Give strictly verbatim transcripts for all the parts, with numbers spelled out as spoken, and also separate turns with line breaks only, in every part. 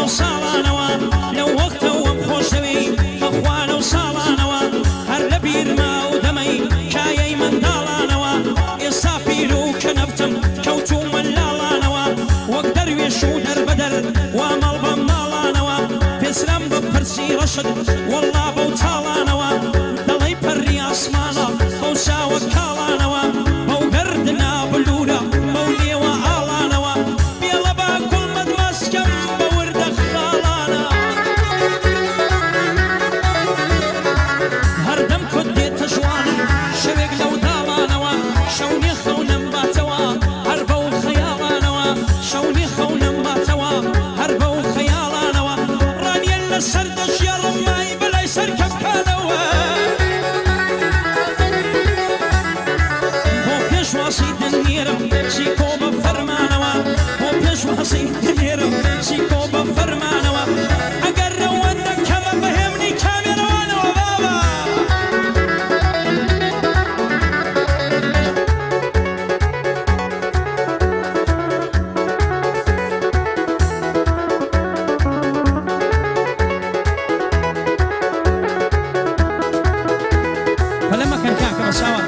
لەو ساڵانەوە لەو وەختەوە خۆشەوی بەخوا لەو ساڵانەوە هەر لە بیرما و دەمەی کایەی منداڵانەوە ئێستا پیر و کەنەفتم کەوتومە لاڵانەوە وەک دەروێش و دەربەدەر وا مەڵ بە ماڵانەوە پێسرم بپرسی ڕەشت وەڵڵا بەو تاڵانەوە دەڵێی پەڕی ئاسمانە بەو چاوە کاڵانەوە بەو گەردنا بلورە بەو لێوە ئاڵانەوە بێڵە با کوڵمەت مەسکەم بە وردە خاڵانە هەردەم کۆت دێتە ژوانم شەوێک لەو داڵانەوە شەونی خەونم باتەوە هەر بەو خەیاڵانەوە شەونی خەونم باتەوە هەر بەو خەیاڵانەوە ڕانیە لە سەر دەژێڕم مای بەلای سەر کەپکانەوە بۆ پێشواسی دنێرم چیکۆ بە فەرمانەوە بۆ پێشواسی دنێرم چیکۆ بە فەرمانەوە ئەگەر ڕەوەندە کەمە بەهێمنی کامێرەوانەوە بابە فەلە مەکەن کاکە بەساوە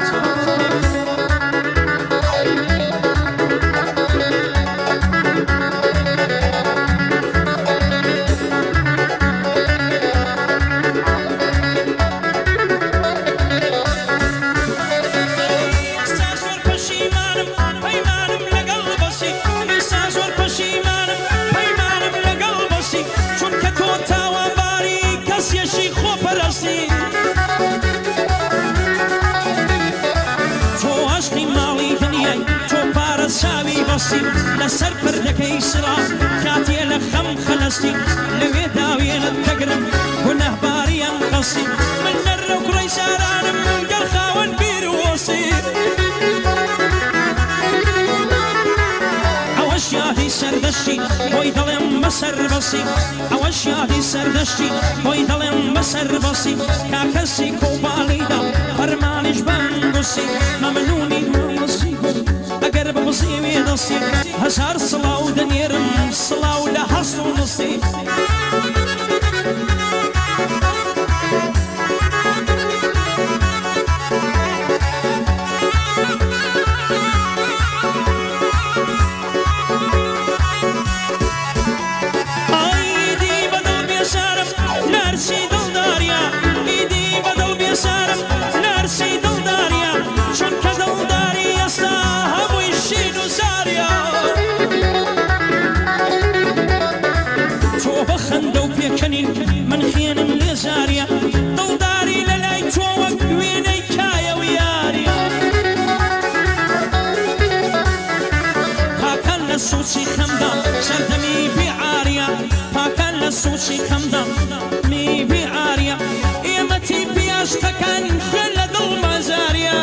ئێستا زۆر پەشیمانم پەیمانم لەگەڵ بەسی ئێستا زۆر پەشیمانم پەیمانم لەگەڵ بەسی چونکە تۆ تاوانباری کەسێکی خۆپەرستی تۆ عەشقی ماڵی دنیای تۆ پارە چاوی بەستی لەسەر پردەکەی سرا کاتێ لە خەم خەلەستی لەوێ داوێنت دەگرم گونەهباریان قەسی من نەرە و کوڕەی شارانم گەڵ خاوەن بیر و وەسی ئەوەش یادی سەردەشتی بۆی دەڵێم بەسەر بەسی ئەوەش یادی سەردەشتی بۆی دەڵێم بەسەر بەسی کاکەسی کۆباڵیدا فەرمانیش بەنگوسی مەمنونی مەمەسی ئەگەر بەبزی وێ دەستی هەزار سڵاو دەنێرم سڵاو لە هەست و نستی ئایدی بەدڵ بێسارم نەرسی دڵداریا ئیدی بەدڵ بێسارم نەرسی دڵداریا چونکە دڵداری ئێستا هەمووی شین و زاریا تۆ بە خەندە و پێکەنین من خوێنم لێ زاریا دڵداری لە لای تۆ وەک وێنەی کایە و یاریە پاکان لە سوچی خەمدا سەردەمی بیعاریە پاکان لە سوچی خەمدا می بیعاریە ئێمەتی پیاشتەکان خوێن لە دڵ بازاریە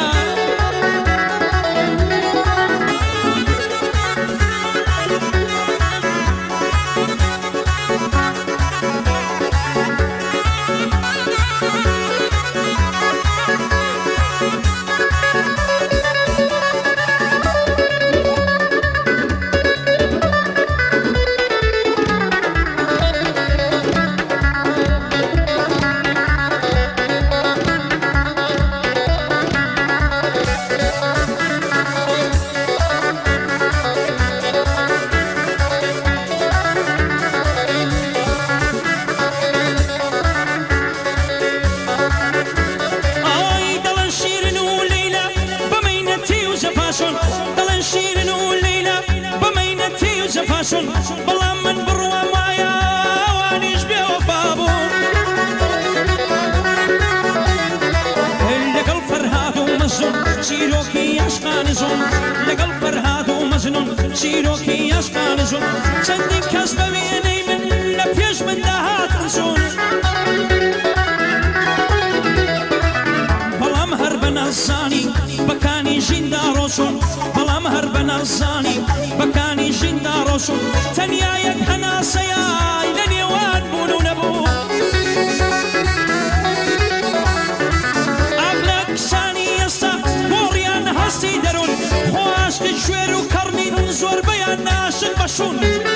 جەفاشون بەڵام من بڕوام وایە ئەوانیش بێوەفا بوون لەگەڵ فەرهاد و مەزنون چیرۆکی عەشقانی زۆن لەگەڵ فەرهاد و مەزنون چیرۆکی عەشقانی زۆن چەندین کەس بە وێنەی من لە پێش مندا هاتن زۆن بەڵام هەر بە نەزانی بەکانی ژیندا ڕۆشون بەڵام هەر بە نەزانی بەکانی ژیندا ڕۆشون تەنیا یەک هەناسەیای لە نێوان بوون و نەبوو ئاغلە کسانی ئێستا گۆڕیان هەستی دەرون خۆ عاشقی شوێر و کەڕنین زۆربەیان ناشک بەشون